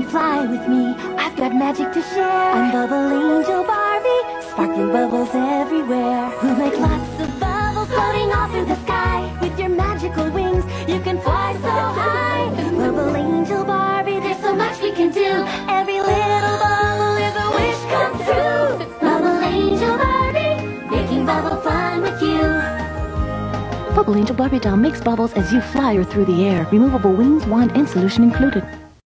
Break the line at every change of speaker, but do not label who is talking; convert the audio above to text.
fly with me. I've got magic to share. I'm Bubble Angel Barbie, sparkling bubbles everywhere. We'll make lots of bubbles floating all through the sky. With your magical wings, you can fly so high. Bubble Angel Barbie, there's so much we can do. Every little bubble is a wish come true. Bubble Angel Barbie, making bubble fun with you.
Bubble Angel Barbie doll makes bubbles as you fly her through the air. Removable wings, wand, and solution included.